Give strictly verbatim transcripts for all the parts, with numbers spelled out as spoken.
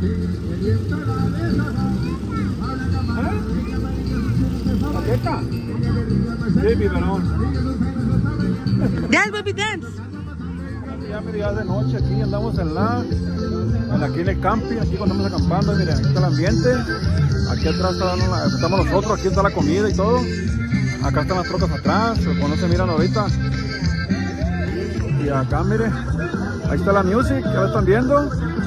¿Aquí está? Sí, biberón. Dance, baby, dance. Ya me de noche, aquí andamos en la, en aquí en el camping, aquí cuando estamos acampando, miren, aquí está el ambiente, aquí atrás está, estamos nosotros, aquí está la comida y todo, acá están las trocas atrás, como no se miran ahorita, y acá miren, ahí está la music, ya lo están viendo,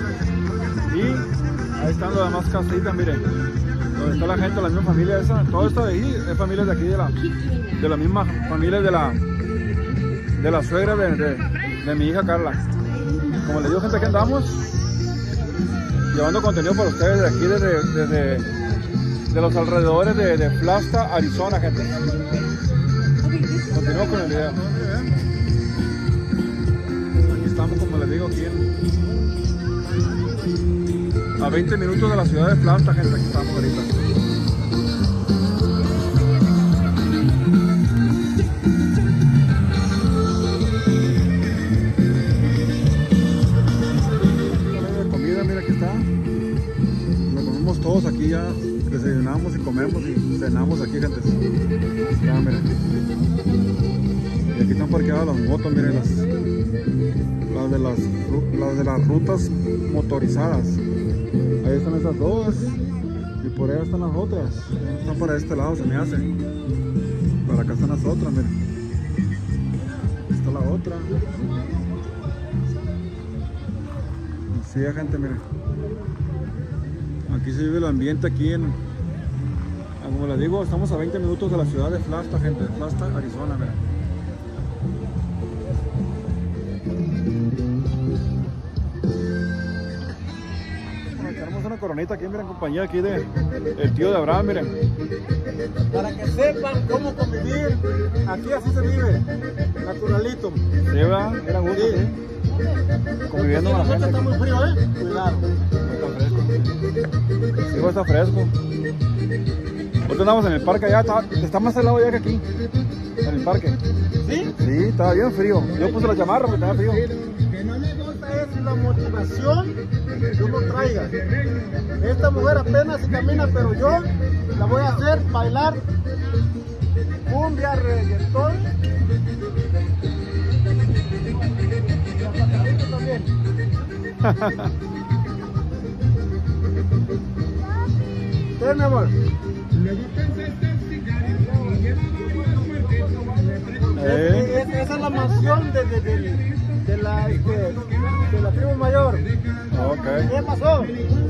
y ahí están las demás casitas, miren, donde está la gente, la misma familia esa, todo esto de ahí es familia de aquí, de la, de la misma familia de la, de la suegra de, de de mi hija Carla. Como les digo, gente, aquí andamos llevando contenido para ustedes de aquí, desde, desde de los alrededores de, de Flagstaff, Arizona, gente. Continuamos con el video. Aquí estamos, como les digo, aquí en, a veinte minutos de la ciudad de Flagstaff, gente. Aquí estamos ahorita. Todos aquí ya desayunamos y comemos y cenamos aquí, gente. Ya, miren. Y aquí están parqueadas las motos, miren, las, las, de las, las de las rutas motorizadas. Ahí están esas dos y por allá están las otras. Están para este lado, se me hace. Para acá están las otras, miren. Aquí está la otra. Así es, gente, miren. Aquí se vive el ambiente aquí en, como les digo, estamos a veinte minutos de la ciudad de Flagstaff, gente, Flagstaff, Arizona, miren. Bueno, tenemos una coronita aquí, miren, compañía aquí de el tío de Abraham, miren. Para que sepan cómo convivir, aquí así se vive, naturalito. Sí, ¿verdad? Era gusto, sí. ¿Sí? Conviviendo con la gente. Está muy frío, ¿eh? Cuidado. Está fresco. Sí, está fresco. Nosotros andamos en el parque allá, está, está más helado allá que aquí. En el parque. ¿Sí? Sí, estaba bien frío. Yo puse la chamarra porque estaba frío. Que no me gusta es la motivación que uno traiga. Esta mujer apenas se camina, pero yo la voy a hacer bailar cumbia, reggaetón. También. ¿Qué, mi amor? ¿Eh? Esa es la mansión de, de, de, de, la, de, de la tribu mayor. Okay. ¿Qué pasó?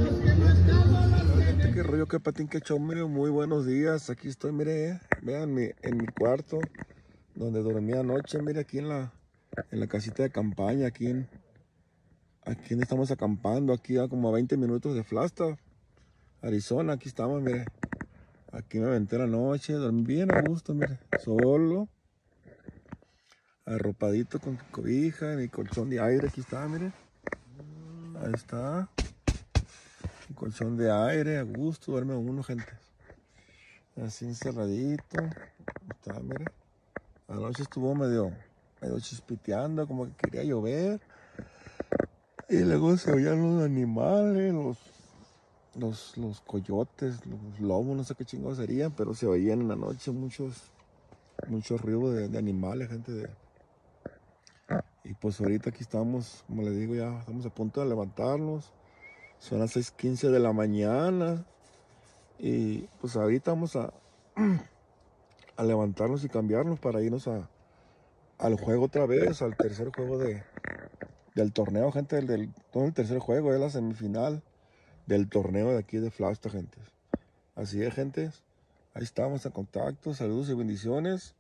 Qué rollo, qué patín, qué show, mire, muy buenos días. Aquí estoy, mire, vean mi, en mi cuarto donde dormí anoche, mire, aquí en la, en la casita de campaña, aquí en, aquí estamos acampando, aquí a como a veinte minutos de Flagstaff, Arizona. Aquí estamos, mire, aquí me aventé la noche, dormí bien a gusto, mire, solo, arropadito con cobija, mi colchón de aire, aquí está, mire, ahí está, un colchón de aire, a gusto, duerme uno, gente, así encerradito, está, mire, anoche estuvo medio, medio chispiteando, como que quería llover, y luego se oían los animales, los, los, los coyotes, los lobos, no sé qué chingados serían, pero se oían en la noche muchos, muchos ruidos de, de animales, gente, de... Y pues ahorita aquí estamos, como les digo, ya estamos a punto de levantarnos. Son las seis quince de la mañana. Y pues ahorita vamos a, a levantarnos y cambiarnos para irnos a, al juego otra vez, al tercer juego de, del torneo, gente. Del, del, todo el tercer juego, es la semifinal del torneo de aquí de Flagstaff, gente. Así es, gente. Ahí estamos en contacto. Saludos y bendiciones.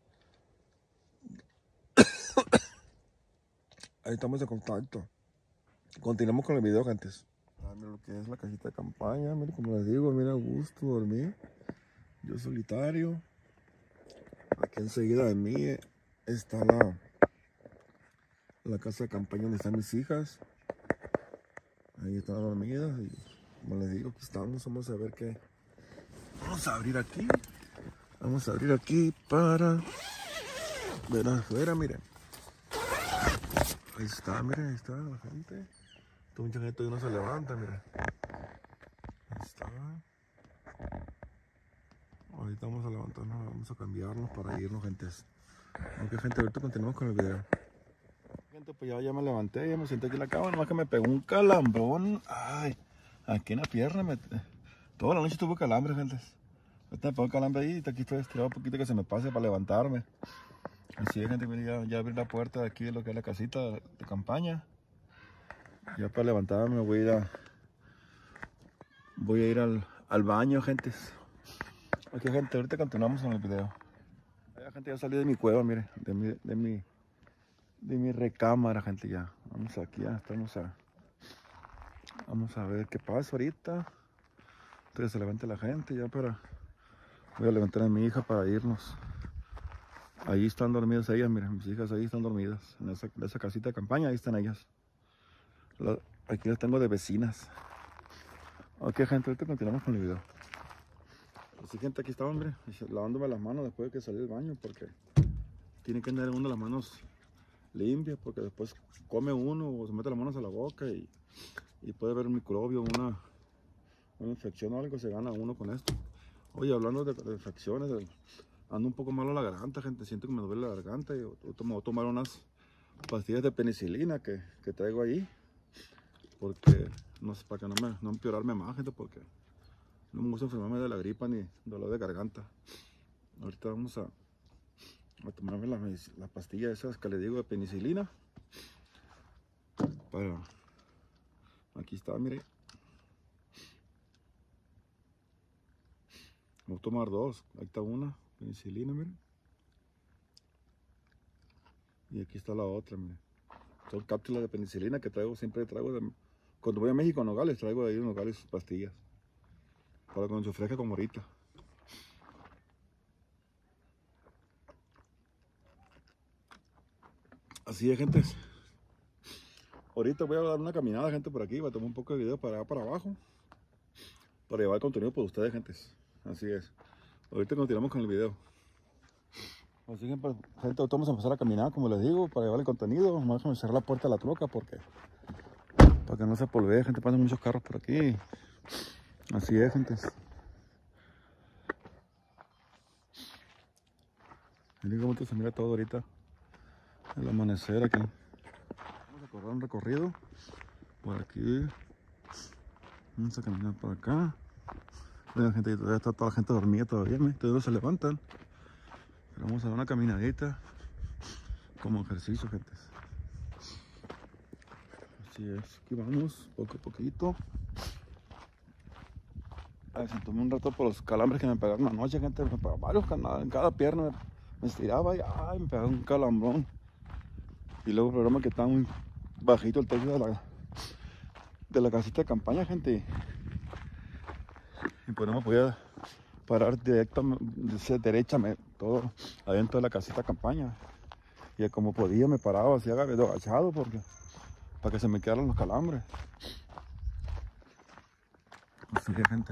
Ahí estamos en contacto. Continuamos con el video, gente. Ah, mira lo que es la casita de campaña. Mira, como les digo, mira, a gusto dormir. Yo solitario. Aquí enseguida de mí está la, la casa de campaña donde están mis hijas. Ahí están dormidas. Y como les digo, aquí estamos. Vamos a ver qué. Vamos a abrir aquí. Vamos a abrir aquí para ver afuera, miren. Ahí está, miren, ahí está la gente. Toda mucha gente hoy no se levanta, miren. está. Ahorita vamos a levantarnos, vamos a cambiarnos para irnos, gentes. Ok, gente, ahorita continuamos con el video. Gente, pues ya, ya me levanté, ya me senté aquí en la cama, nomás que me pegó un calambrón. Ay, aquí en la pierna, me... toda la noche tuve calambre, gente. Ahorita me pegó el calambre ahí, y aquí estoy estirado un poquito que se me pase para levantarme. Así es, gente, ya, ya abrí la puerta de aquí de lo que es la casita de campaña. Ya para levantarme voy a ir a... Voy a ir al, al baño, gentes. Ok, gente, ahorita continuamos con el video. Ya, gente, ya salí de mi cueva, mire, de mi, de mi, de mi recámara, gente, ya. Vamos aquí, ya estamos a... Vamos a ver qué pasa ahorita. Entonces se levante la gente ya para... Voy a levantar a mi hija para irnos. Ahí están dormidas ellas, miren, mis hijas ahí están dormidas. En esa, en esa casita de campaña, ahí están ellas. La, aquí las tengo de vecinas. Ok, gente, ahorita continuamos con el video. Así, gente, aquí estaba, hombre, lavándome las manos después de que salí del baño, porque tiene que tener uno las manos limpias, porque después come uno o se mete las manos a la boca y, y puede haber un microbio, una, una infección o algo, se gana uno con esto. Oye, hablando de, de infecciones, de, ando un poco malo la garganta, gente, siento que me duele la garganta y me voy a tomar unas pastillas de penicilina que, que traigo ahí, porque no sé, para que no me no empeorarme más, gente, porque no me gusta enfermarme de la gripa ni dolor de garganta. Ahorita vamos a, a tomarme las la pastillas esas que le digo de penicilina. Para, aquí está, mire. Voy a tomar dos. Ahí está una, penicilina, mire. Y aquí está la otra, mire. Son cápsulas de penicilina que traigo, siempre traigo de, cuando voy a México a Nogales, traigo de ahí en Nogales sus pastillas. Para cuando se ofrezca como ahorita. Así es, gente. Ahorita voy a dar una caminada, gente, por aquí. Voy a tomar un poco de video para allá para abajo. Para llevar contenido por ustedes, gente. Así es. Ahorita continuamos con el video. Así que, pues, gente, ahorita vamos a empezar a caminar, como les digo, para llevar el contenido. Vamos a cerrar la puerta de la troca porque... Para que no se polvee, gente. Pasan muchos carros por aquí. Así es, gente. Miren cómo se mira todo ahorita. El amanecer aquí. Vamos a correr un recorrido por aquí. Vamos a caminar por acá. Miren, gente, todavía está toda la gente dormida todavía. Todavía no se levantan. Pero vamos a dar una caminadita como ejercicio, gente. Así es. Aquí vamos, poco a poquito. Ay, se tomé un rato por los calambres que me pegaron anoche, gente. Me pegaron varios canales en cada pierna. Me, me estiraba y ay, me pegaba un calambrón. Y luego el programa que está muy bajito el techo de la, de la casita de campaña, gente. Y pues no me podía parar directo, derecha, me, todo adentro de la casita de campaña. Y como podía me paraba así agachado porque, para que se me quedaran los calambres. Así que, gente.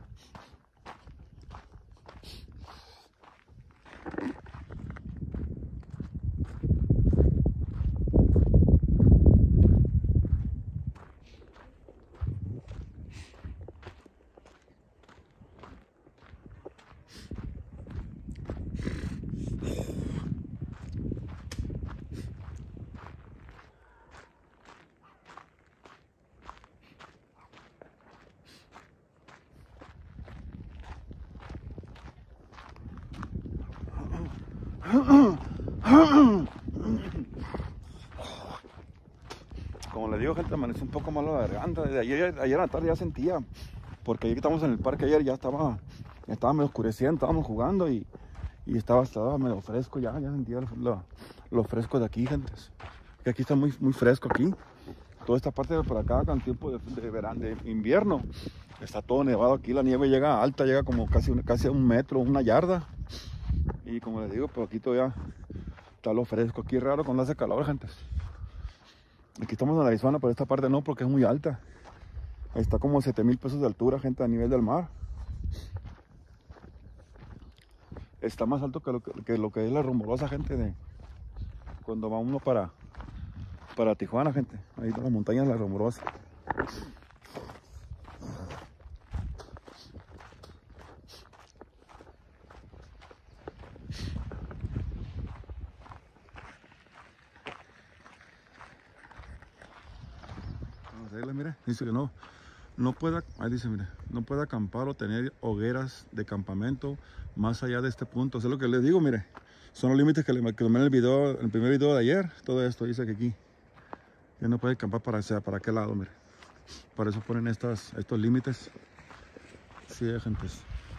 Como les digo, gente, amaneció un poco malo la garganta. De ayer, ayer a la tarde ya sentía, porque ayer que estábamos en el parque, ayer ya estaba, estaba medio oscureciendo, estábamos jugando y, y estaba, estaba medio fresco ya, ya sentía lo, lo, lo fresco de aquí, gente. Que aquí está muy, muy fresco aquí. Toda esta parte de por acá, con tiempo de, de verano, de invierno, está todo nevado aquí. La nieve llega alta, llega como casi, casi a un metro, una yarda. Y como les digo, pues aquí todavía está lo fresco. Aquí es raro cuando hace calor, gente. Aquí estamos en Arizona, pero esta parte no, porque es muy alta. Ahí está como siete mil pesos de altura, gente, a nivel del mar. Está más alto que lo que, que, lo que es la Rumorosa, gente, de cuando va uno para, para Tijuana, gente. Ahí en las montañas de la Rumorosa. reglas, mire. Dice que no, no puede, ahí dice, mire, no puede acampar o tener hogueras de campamento más allá de este punto. Eso es lo que les digo, mire. Son los límites que le que tomé en el video, en el primer video de ayer. Todo esto dice que aquí ya no puede acampar para, hacia, para aquel lado, mire. Por eso ponen estas, estos límites. Sí, gente.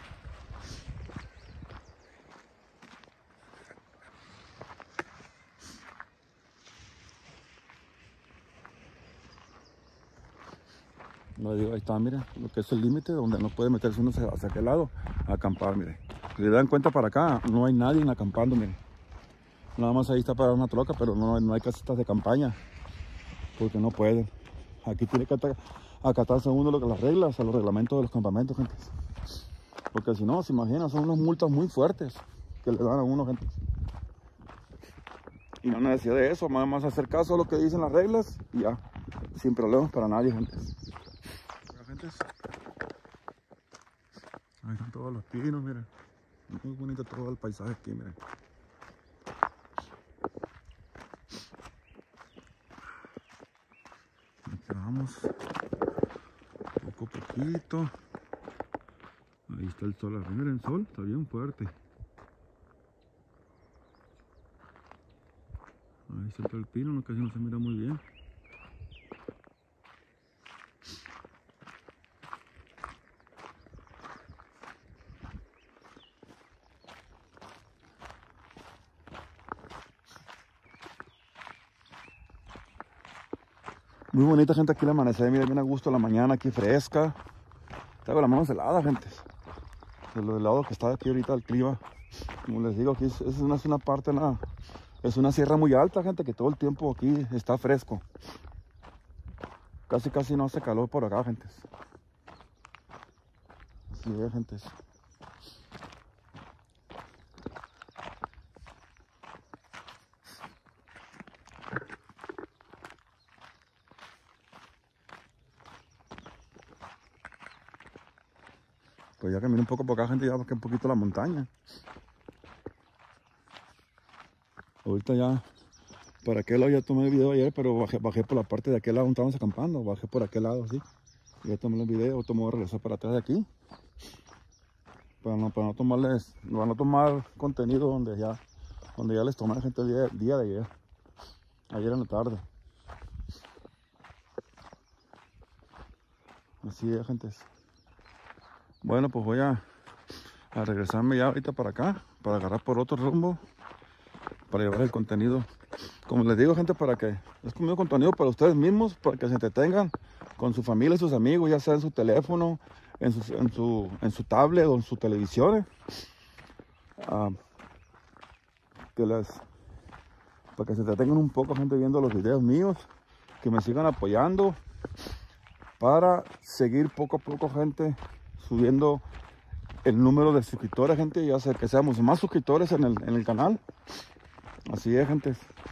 No digo, ahí está, miren, lo que es el límite donde no puede meterse uno hacia, hacia aquel lado a acampar, miren. Si le dan cuenta para acá, no hay nadie acampando, miren. Nada más ahí está para una troca, pero no, no hay casitas de campaña, porque no pueden. Aquí tiene que acatarse uno lo que las reglas, a los reglamentos de los campamentos, gente. Porque si no, se imaginan, son unas multas muy fuertes que le dan a uno, gente. Y no necesidad de eso, nada más hacer caso a lo que dicen las reglas y ya, sin problemas para nadie, gente. Ahí están todos los pinos, miren. Muy bonito todo el paisaje aquí, miren. Aquí vamos. Poco a poquito. Ahí está el sol. Miren, el sol está bien fuerte. Ahí está todo el pino, no, casi no se mira muy bien. Muy bonita, gente, aquí el amanecer, miren, bien a gusto la mañana, aquí fresca. Tengo las manos heladas, gente. De lo helado que está aquí ahorita el clima. Como les digo, aquí es, es, una, es una parte, una, es una sierra muy alta, gente, que todo el tiempo aquí está fresco. Casi, casi no hace calor por acá, gente. Así es, gente. Pues ya caminé un poco por acá, gente, ya bajé un poquito la montaña. Ahorita ya, por aquel lado ya tomé el video ayer, pero bajé, bajé por la parte de aquel lado donde estábamos acampando. Bajé por aquel lado, así. Y ya tomé el video, tomo regresar para atrás de aquí. Para no, para no tomarles, para no tomar contenido donde ya, donde ya les tomé, gente, el día, el día de ayer. Ayer en la tarde. Así es, gente. Bueno, pues voy a, a regresarme ya ahorita para acá, para agarrar por otro rumbo, para llevar el contenido. Como les digo, gente, para que es como contenido para ustedes mismos, para que se entretengan con su familia y sus amigos, ya sea en su teléfono, en su, en su, en su tablet o en su televisión. Uh, que les, para que se entretengan un poco, gente, viendo los videos míos, que me sigan apoyando para seguir poco a poco, gente, subiendo el número de suscriptores, gente, y hacer que seamos más suscriptores en el, en el canal. Así es, gente.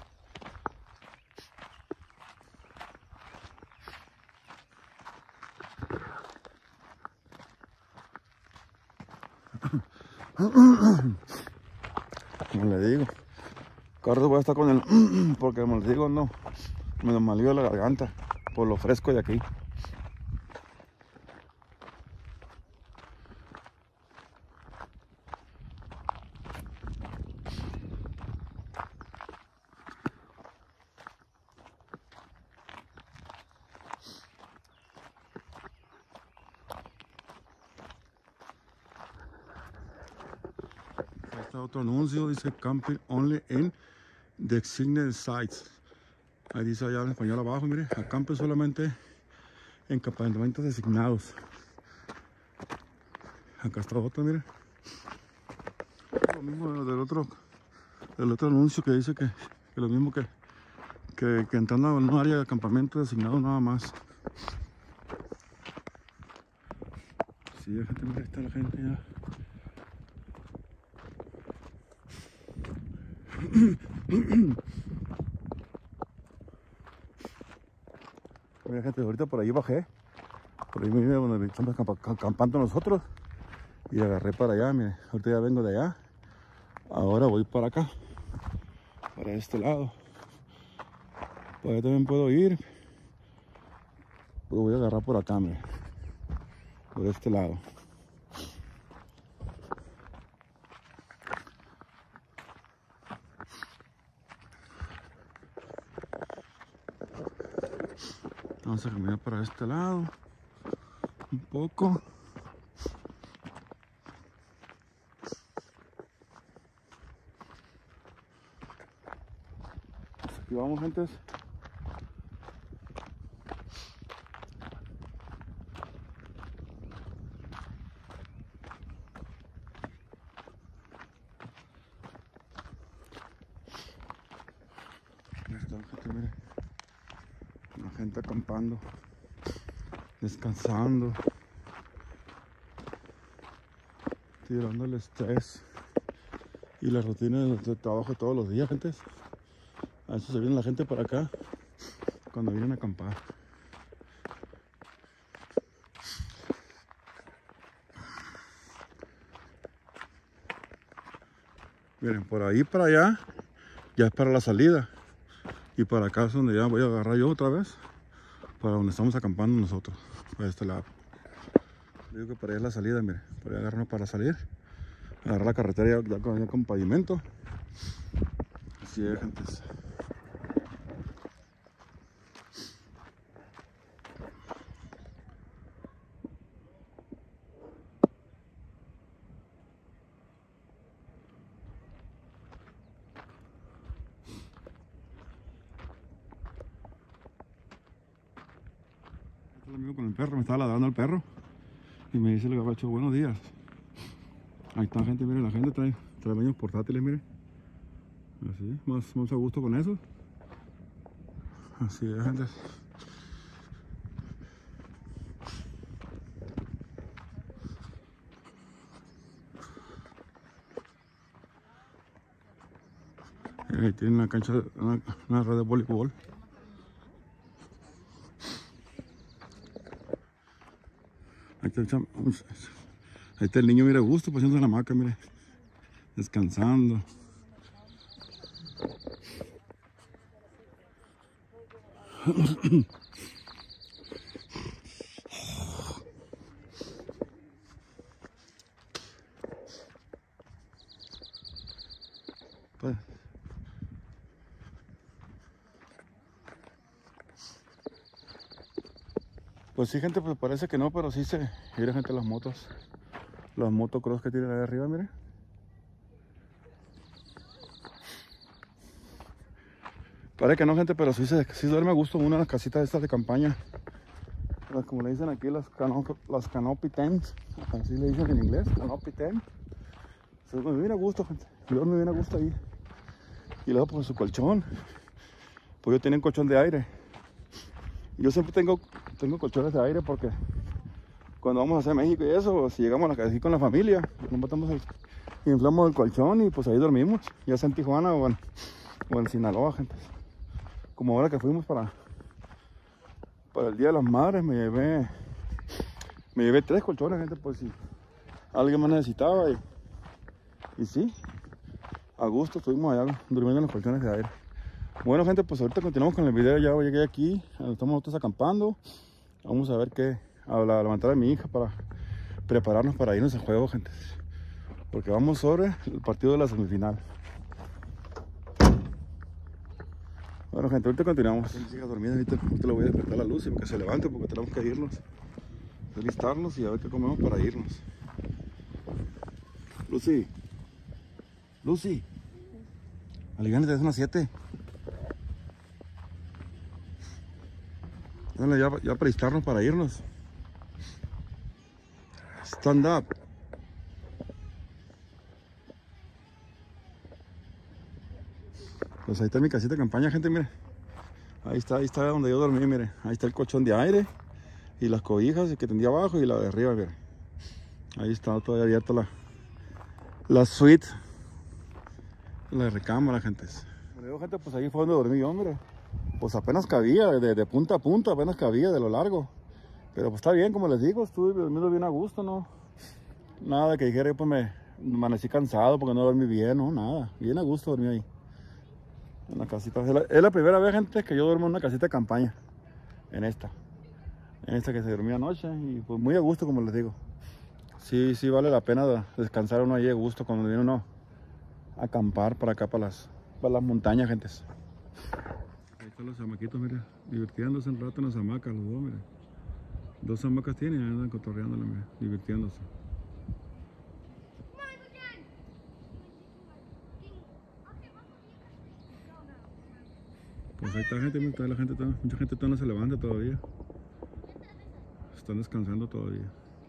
Como le digo, Carlos voy a estar con el porque como les digo, no me malió la garganta por lo fresco de aquí. Otro anuncio dice camping only in designated sites. Ahí dice allá en español abajo, mire, acampe solamente en campamentos designados. Acá está otro, mire. Lo mismo del otro, del otro anuncio que dice que, que lo mismo que, que, que entrando en un área de acampamento designado nada más. Sí, gente, mira, está la gente ya. Mira, gente, ahorita por ahí bajé, por ahí mire donde estamos acampando nosotros, y agarré para allá. Mire, ahorita ya vengo de allá, ahora voy para acá, para este lado. Por ahí también puedo ir, Pues voy a agarrar por acá, mire. Por este lado. Vamos a caminar para este lado. Un poco. Aquí vamos, gentes. Mire, la gente acampando, descansando, tirando el estrés y la rutina de, de trabajo todos los días, gente. A eso se viene la gente para acá cuando vienen a acampar. Miren, por ahí para allá ya es para la salida. Y para acá es donde ya voy a agarrar yo otra vez, para donde estamos acampando nosotros, para este lado. Digo que para allá es la salida, mire, para allá agarrarnos para salir, agarrar la carretera ya, ya, con, ya con pavimento. Así es, gente. El amigo con el perro, me estaba ladrando el perro y me dice el gabacho, buenos días. Ahí está, gente, mire, la gente trae, trae baños portátiles, mire. Así, más, más a gusto con eso. Así es, gente. Ahí tienen una cancha, una, una red de voleibol. Ahí está, el ahí está el niño, mire, a gusto, paseando en la hamaca, mire, descansando. Pues, pues sí, gente, pues parece que no, pero sí se... Mira, gente, las motos. Las motocross que tienen ahí arriba, mire. Parece que no, gente, pero sí se sí duerme a gusto una de las casitas estas de campaña. Las, como le dicen aquí, las, cano, las canopy tents. Así le dicen en inglés, canopy tent. Se duerme bien a gusto, gente. Duerme bien a gusto ahí. Y luego pues su colchón. Pues yo tengo un colchón de aire. Yo siempre tengo, tengo colchones de aire porque cuando vamos hacia México y eso, si llegamos a la casa con la familia, nos matamos el, inflamos el colchón y pues ahí dormimos, ya sea en Tijuana o en, o en Sinaloa, gente. Como ahora que fuimos para, para el Día de las Madres, me llevé, me llevé tres colchones, gente, pues si alguien más necesitaba y, y sí, a gusto estuvimos allá durmiendo en los colchones de aire. Bueno, gente, pues ahorita continuamos con el video. Ya llegué aquí, estamos nosotros acampando. Vamos a ver qué, a la, a levantar a mi hija para prepararnos para irnos al juego, gente, porque vamos sobre el partido de la semifinal. Bueno, gente, ahorita continuamos. Mi hija dormida, ahorita, ahorita le voy a despertar la luz y que se levante porque tenemos que irnos, alistarnos y a ver qué comemos para irnos. Lucy, Lucy, aliviánate, es unas siete. Dale, ya, ya para alistarnos para irnos. Stand up. Pues ahí está mi casita de campaña, gente, mire. Ahí está, ahí está donde yo dormí, mire. Ahí está el colchón de aire y las cobijas que tendía abajo y la de arriba, mire. Ahí está todavía abierta la, la suite, la recámara, gente. Bueno, gente, pues ahí fue donde dormí yo, mire. Pues apenas cabía, de, de punta a punta, apenas cabía de lo largo. Pero pues está bien, como les digo, estuve durmiendo bien a gusto, ¿no? Nada que dijera, pues me, me amanecí cansado porque no dormí bien, no, nada. Bien a gusto dormí ahí. En la casita. Es la, es la primera vez, gente, que yo duermo en una casita de campaña. En esta. Esta que se durmió anoche y pues muy a gusto, como les digo. Sí, sí vale la pena descansar uno ahí a gusto cuando viene uno a acampar para acá, para las, para las montañas, gentes. Ahí están los chamaquitos, mire, divirtiéndose un rato en las hamacas, los dos, mire. Dos hamacas tienen y andan cotorreándola, mire, divirtiéndose. Pues ahí está gente, mira, toda la gente, toda, mucha gente todavía no se levanta todavía. Están descansando todavía.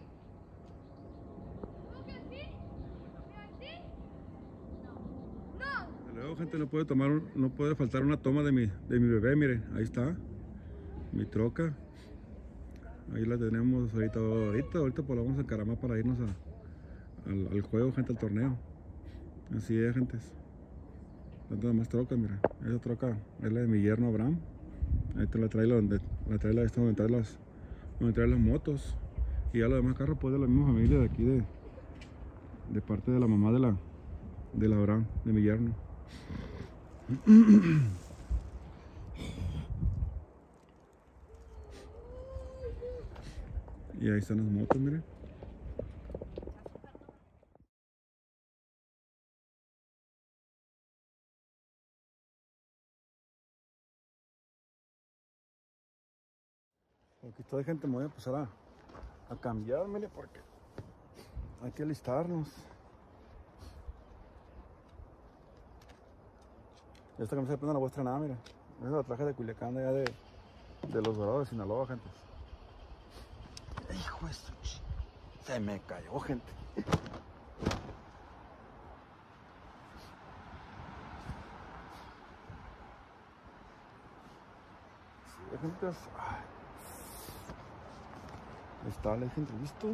Luego, gente, no puede tomar, un- no puede faltar una toma de mi, de mi bebé, miren, ahí está, mi troca. Ahí la tenemos ahorita, ahorita, ahorita pues la vamos a encaramar para irnos a, al, al juego, gente, al torneo. Así es, gentes. Tantas más trocas, miren, esa troca es la de mi yerno Abraham. Ahí te la trae donde, la trae la esta donde trae las, donde trae las motos. Y ya los demás carros pues de la misma familia de aquí, de, de parte de la mamá de la, de la Abraham, de mi yerno. Y ahí están las motos, miren. Aquí está, gente, me voy a empezar a, a cambiar, mire, porque hay que alistarnos. Esta camisa de plena la voy a estrenar, mira. Esa la traje de Culiacán, de allá de, de los Dorados de Sinaloa, gente. Hijo de su ch... Se me cayó, gente. Sí, gente. Ay. Ahí está, la gente, ¿listo?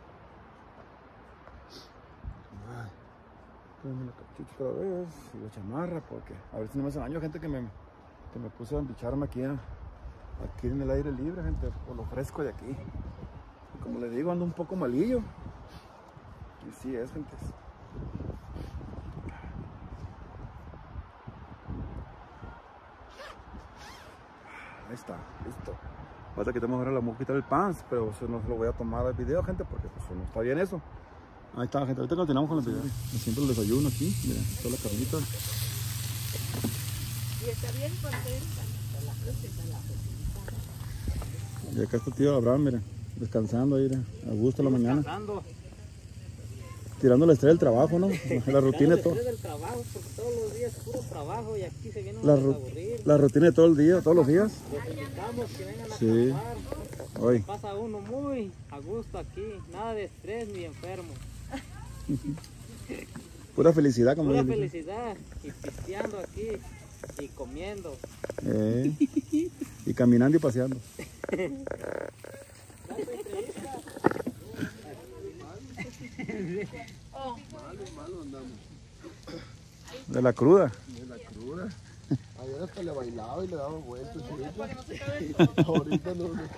Ay. Ponme la cachucha otra vez y la chamarra, porque a ver si no me hacen daño, gente, que me, que me puse a embicharme aquí, a, aquí en el aire libre, gente, por lo fresco de aquí. Y como les digo, ando un poco malillo. Y sí es, gente. Ahí está, listo. Falta que tenemos ahora la quitar el pants, pero eso no se lo voy a tomar al video, gente, porque pues no está bien eso. Ahí está, gente. Ahorita continuamos con el video. Siempre el desayuno aquí. Miren, toda la carnita. Y está bien contenta. La fruta, la fruta. Y acá está tío Abraham, miren, descansando ahí, miren, a gusto en la mañana. Descansando. Tirando el estrés del trabajo, ¿no? La rutina de todo. El del trabajo, porque todos los días es puro trabajo y aquí se viene La, a ru- aburrir. la rutina de todo el día, todos los días. Los invitamos que vengan a Sí. acampar. Hoy. Pasa uno muy a gusto aquí, nada de estrés ni enfermo. Pura felicidad, como Pura dicen. felicidad y pisteando aquí y comiendo. Eh, y caminando y paseando. De la cruda. De la cruda. Ayer hasta le bailaba y le daba vueltas. Ahorita no. no.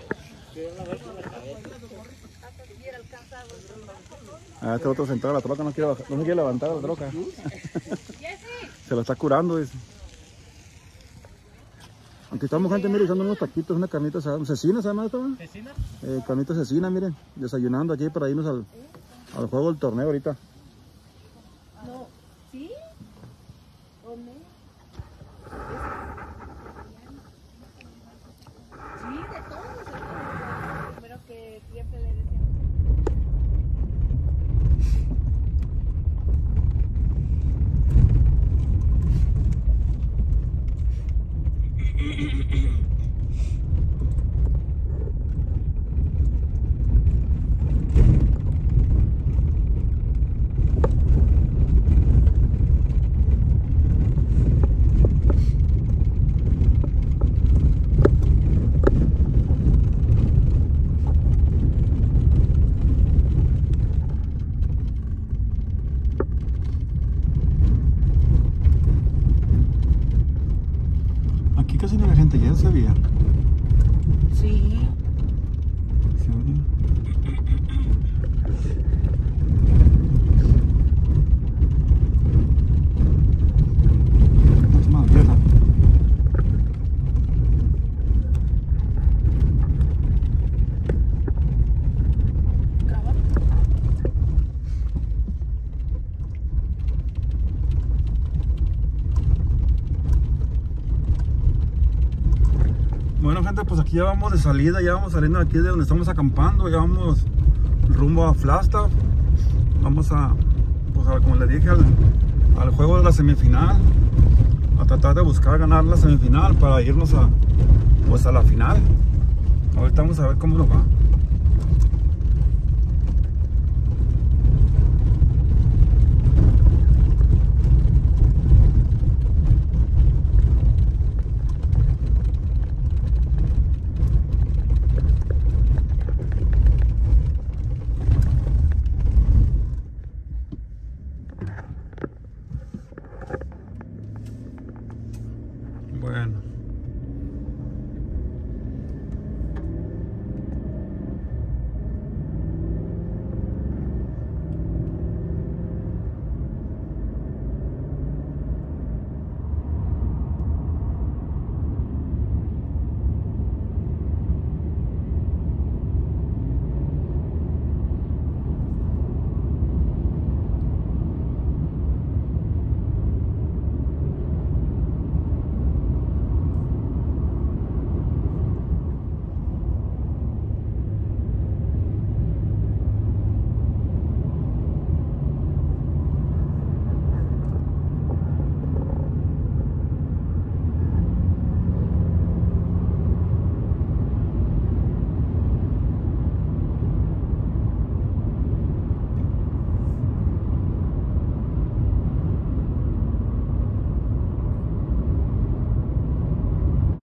Ah, este otro sentado en la troca no quiere, bajar- no se quiere levantar la troca. Se la está curando, dice. Aquí estamos, gente, mire, echando unos taquitos, una carnita asada. ¿Cecina se llama esto? ¿No? ¿Vecina? Eh, carnita cecina, miren. Desayunando aquí para irnos al, al juego del torneo ahorita. No, ¿sí? ¿O no? Sí, de todos. Primero que siempre le decían. gente, pues aquí ya vamos de salida, ya vamos saliendo de aquí de donde estamos acampando, ya vamos rumbo a Flagstaff. Vamos a, pues a, como les dije, al, al juego de la semifinal, a tratar de buscar ganar la semifinal para irnos a, pues a la final. Ahorita vamos a ver cómo nos va.